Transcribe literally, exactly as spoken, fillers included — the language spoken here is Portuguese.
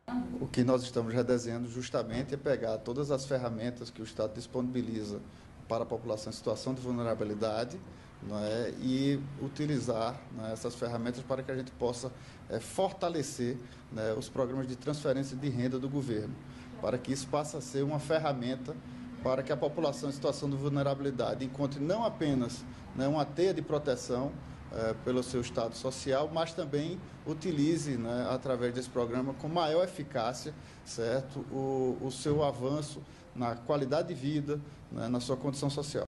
O que nós estamos redesenhando justamente é pegar todas as ferramentas que o Estado disponibiliza para a população em situação de vulnerabilidade, não é, e utilizar, né, essas ferramentas para que a gente possa é, fortalecer, né, os programas de transferência de renda do governo, para que isso passe a ser uma ferramenta para que a população em situação de vulnerabilidade encontre não apenas, né, uma teia de proteção é, pelo seu estado social, mas também utilize, né, através desse programa com maior eficácia, certo, o, o seu avanço na qualidade de vida, né, na sua condição social.